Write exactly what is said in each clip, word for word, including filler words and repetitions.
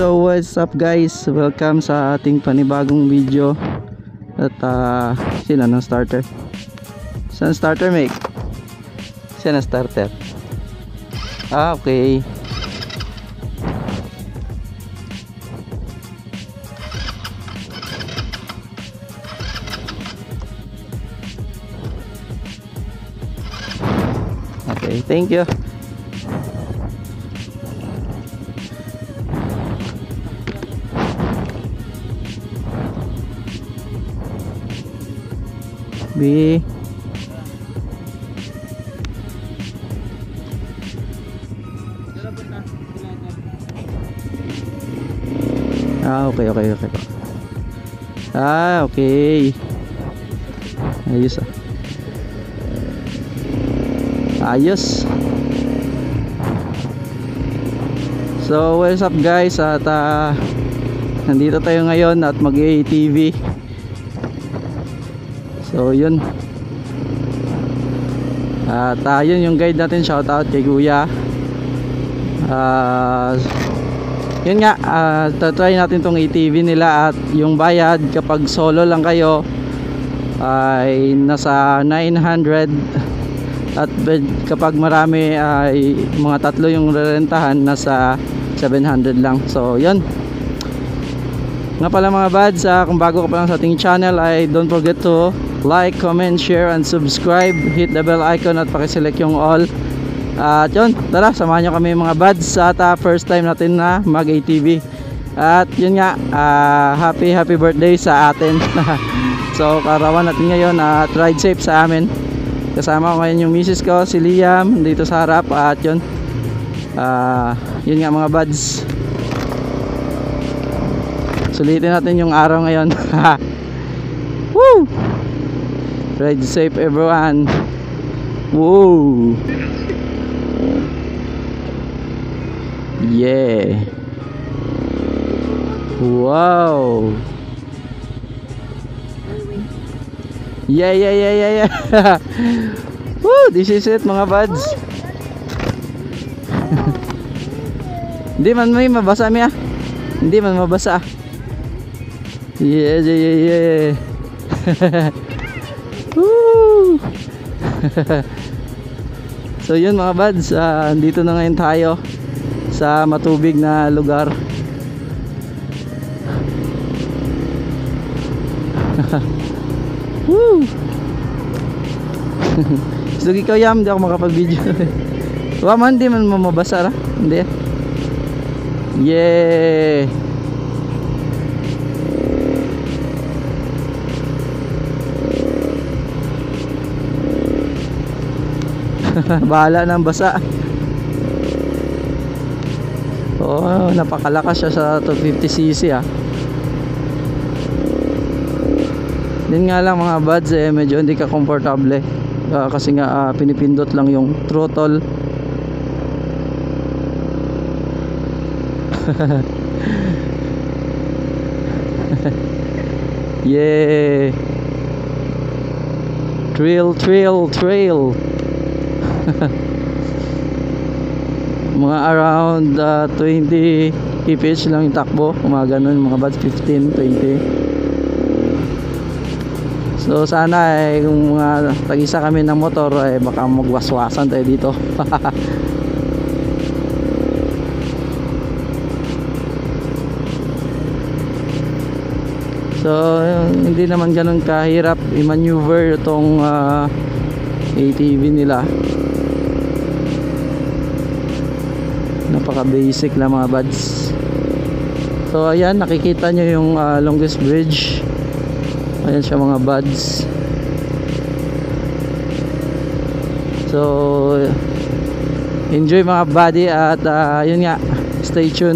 So what's up guys, welcome sa ating panibagong video. At uh, sino ng starter? Saan starter make? Sino ng starter? Ah okay. Okay, thank you. B Ah okay okay okay Ah okay. Ayos ah. Ayos. So what's up guys, at uh, nandito tayo ngayon at mag-A T V. So yun. At uh, yun yung guide natin, shout out kay Kuya. uh, Yun nga, uh, tatry natin tong A T V nila. At yung bayad kapag solo lang kayo ay nasa nine hundred. At kapag marami ay mga tatlo yung rerentahan, nasa seven hundred lang. So yun. Nga pala mga bads, uh, kung bago ka pa lang sa ating channel ay don't forget to like, comment, share, and subscribe. Hit the bell icon at pakiselect yung all. At yun, tara, samahan nyo kami mga bads sa uh, first time natin na mag A T V. At yun nga, uh, happy happy birthday sa atin. So karawan natin ngayon at uh, ride safe sa amin. Kasama ko ngayon yung misis ko, si Liam, dito sa harap. At yun, uh, yun nga mga buds, sulitin natin yung araw ngayon. Woo! Ride safe everyone. Woo! Yeah! Wow! Yeah, yeah, yeah, yeah, yeah. Woo, this is it mga buds. Hindi man may mabasa miya. Hindi man mabasa. Yeah, yeah, yeah, yeah. Woo. So yun mga buds, uh, andito na ngayon tayo sa matubig na lugar. Woo! So ikaw Yam, hindi ako makapag-video. Wala man, hindi man mamabasa ra. Hindi. Yeah! Bahala ng basa. Oh, napakalakas siya sa two fifty c c ah. Din nga lang mga buds, eh, medyo hindi ka komportable uh, kasi nga uh, pinipindot lang yung throttle. Yeah, trail trail trail. Mga around uh, twenty K P H lang yung takbo, mga ganun mga buds, fifteen, twenty. So sana eh, kung mga tag-isa kami ng motor eh, baka magwaswasan tayo dito. So hindi naman ganun kahirap i-maneuver itong uh, A T V nila. Napaka basic lang mga buds. So ayan, nakikita nyo yung uh, longest bridge. Ayan siya mga buds. So enjoy mga buddy. At uh, yun nga, stay tuned.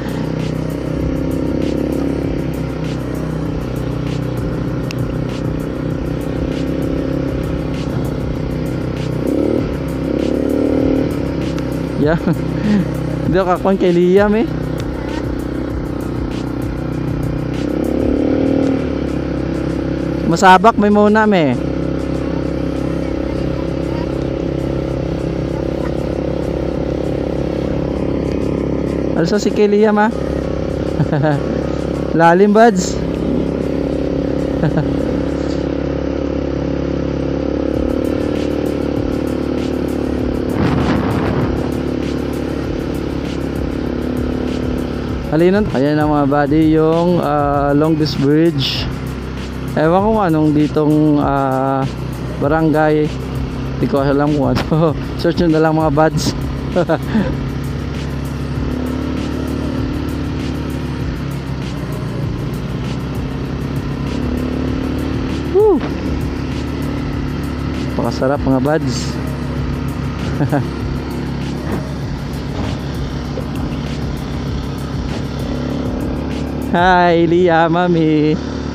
Yeah. Hindi ako kakon kay Liam eh. Masabak may muna me. Also si Kiliam ha. Lalim, buds. Halinon. Ayan na mga buddy, yung uh, Longdis Bridge. Ewan ko anong ditong uh, barangay. Hindi ko alam kung ano. Search nyo na lang mga buds. Woo! Pakasarap mga buds. Hi, Lia, Mami.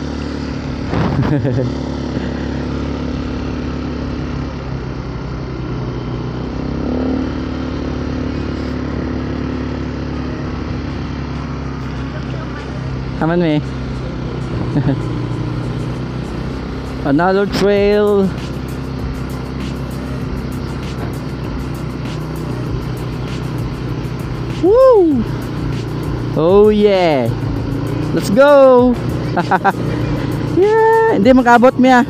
Aman me. Another trail. Woo! Oh yeah. Let's go. Yeah, hindi makabot miya.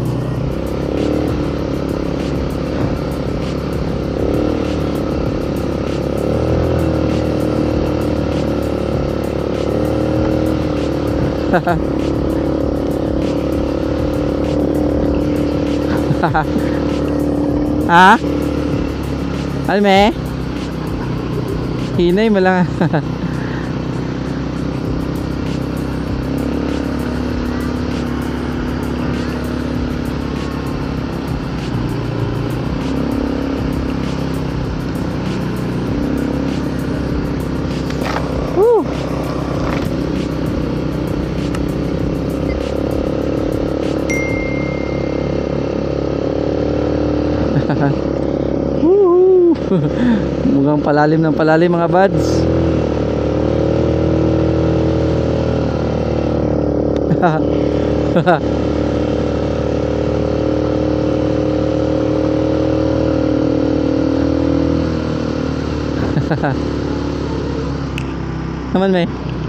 Ha? Alme? Hinay mo lang. Woo! Woo! Mukhang palalim ng palalim mga buds. Naman may.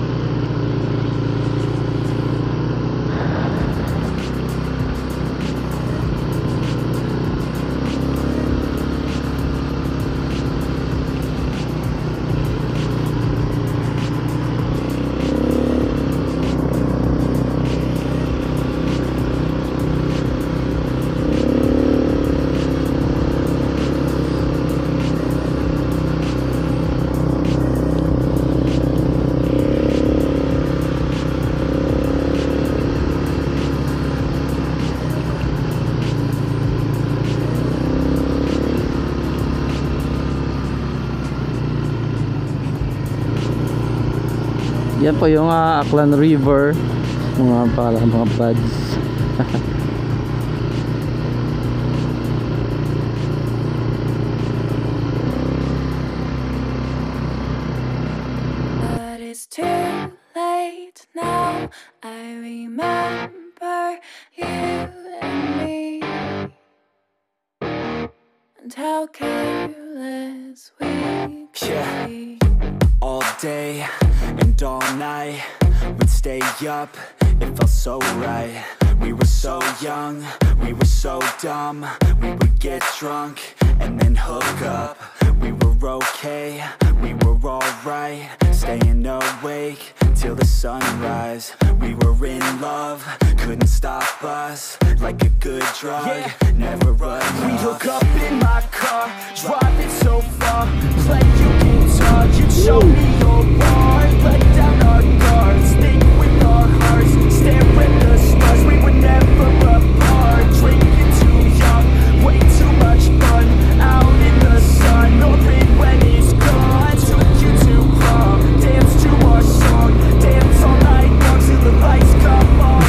Yan po yung uh, Aklan River, mga pala mga buds. But it's too late now. I remember you and me, and how careless we could be. All day and all night, we'd stay up, it felt so right. We were so young, we were so dumb. We would get drunk and then hook up. We were okay, we were alright, staying awake till the sunrise. We were in love, couldn't stop us, like a good drug, yeah. Never enough. We hook up in my car, driving so far, play you guitar, you show me your part, let down our guards, think with our hearts, stare at the stars. We were never apart, drinking too young, way too much fun, out in the sun, no rain when it's gone. Took you to prom, dance to our song, dance all night long till the lights come on.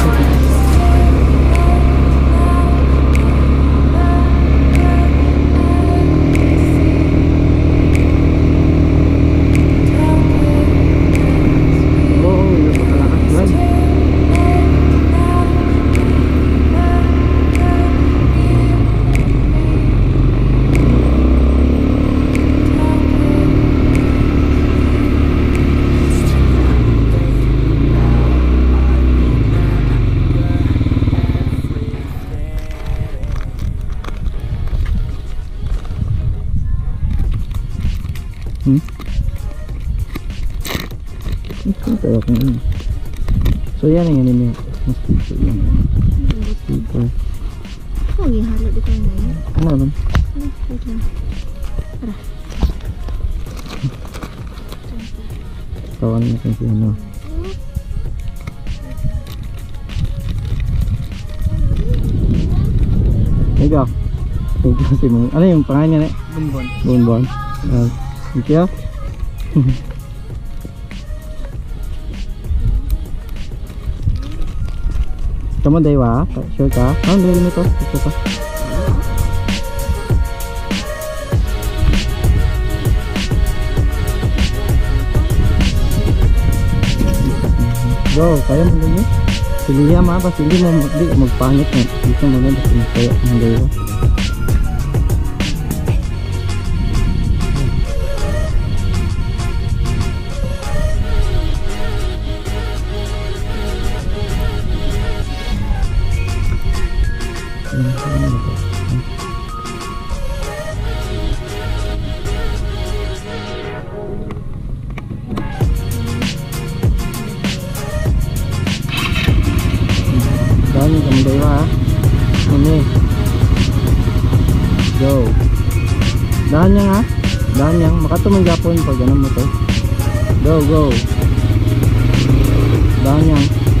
Pero kung ano. So yan ang yan yung mas dito yan. Dito. Oh, gihalo dito na yun. Ano alam? Ano, wait lang. Tara. Tawan natin si ano. Ikaw. Ikaw si Mung. Ano yung pangalan niya? Bumbon. Bonbon. Uh, thank you. Kamu day wa? Sure ka? Ah, hindi rin ito. Ito ka. Go, kaya mo din yun? Pilihan ma, basta hindi mo magdi, magpangit na. Dito mo lang, basta kaya ng gayo. Dami kami tayo ha. Ini. Go. Dahan niya ha. Dahan niya. Makatumang Japon pag ganun mo to. Go, go. Dahan niya.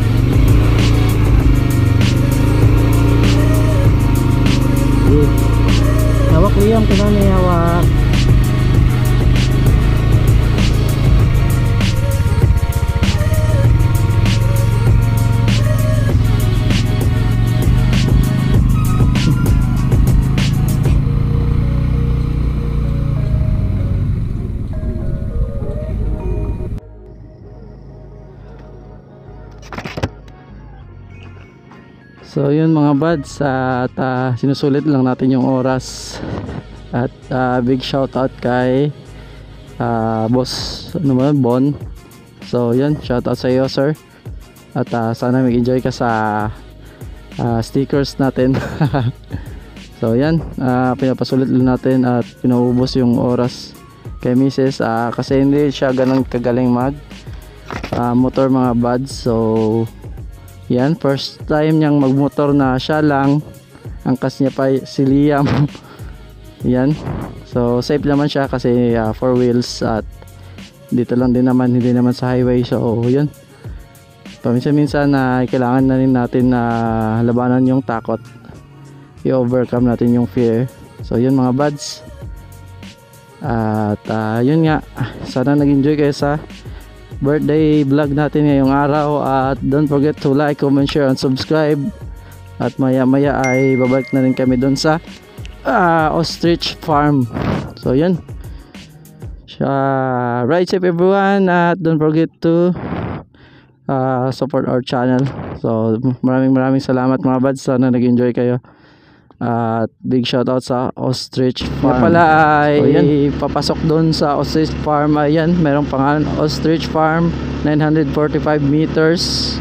Yes. Hawak Liam. Kailan na hawak. So yun mga buds, at uh, sinusulit lang natin yung oras. At uh, big shout out kay uh, boss ano ba, Bon. So yun, shout out sa iyo sir. At uh, sana mag-enjoy ka sa uh, stickers natin. So yan, uh, pinapasulit lang natin at pinaubos yung oras kay Missus uh, kasi hindi siya ganun kagaling mag uh, motor mga buds. So yan, first time niyang magmotor na siya lang. Angkas niya pa si Liam. Yan. So safe naman siya kasi uh, four wheels at dito lang din naman, hindi naman sa highway. So yun. Paminsan-minsan na uh, kailangan na rin natin na uh, labanan yung takot. I-overcome natin yung fear. So yun mga buds. At uh, yun nga. Sana nag-enjoy kayo sa birthday vlog natin ngayong araw. At don't forget to like, comment, share, and subscribe. At maya maya ay babalik na rin kami dun sa uh, Ostrich Farm. So yun, uh, ride safe everyone. At don't forget to uh, support our channel. So maraming maraming salamat mga buds. Sana nag-enjoy kayo. At uh, big shout out sa Ostrich Farm. Nga pala ay so, papasok doon sa Ostrich Farm. Ayan, merong pangalan Ostrich Farm, nine hundred forty-five meters.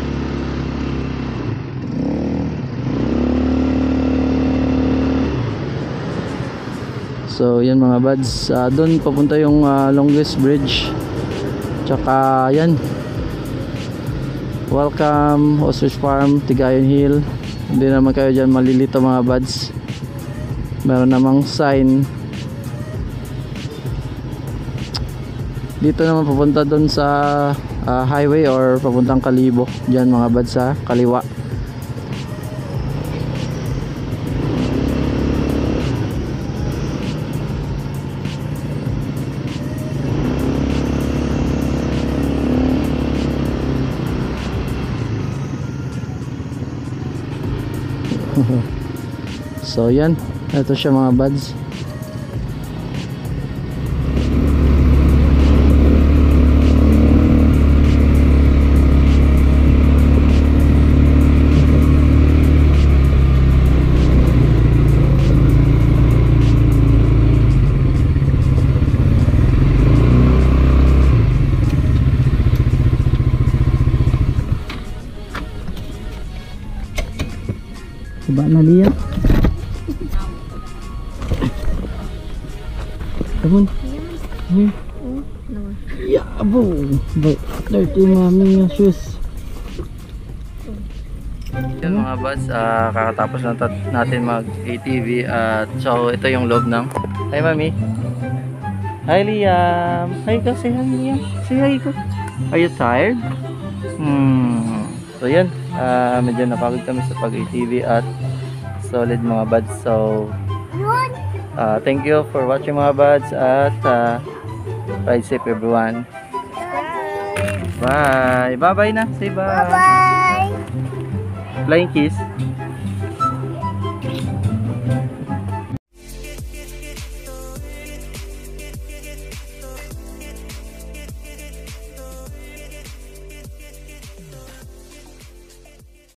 So yan mga buds, uh, doon papunta yung uh, longest bridge. Tsaka yan, welcome Ostrich Farm, Tigayon Hill. Hindi naman kayo dyan malilito mga buds. Meron namang sign. Dito naman papunta doon sa uh, highway or papuntang Kalibo. Dyan mga buds sa kaliwa. So yan, ito siya mga buds. Coba na lihat. Temen. Iya. Ya Abo, dirty mami yung shoes. Yan mga buds, ah, kakatapos na tat- natin mag-A T V at so ito yung loob ng... Hi mami. Hi Liam. Hi ka, say hi Liam. Say hi ko. Are you tired? Hmm. So yan, ah, medyo napagod kami sa pag-A T V at solid mga buds. So ah, thank you for watching mga buds at ah, ride safe everyone. Bye. Bye bye na. Say bye. Bye! Flying kiss.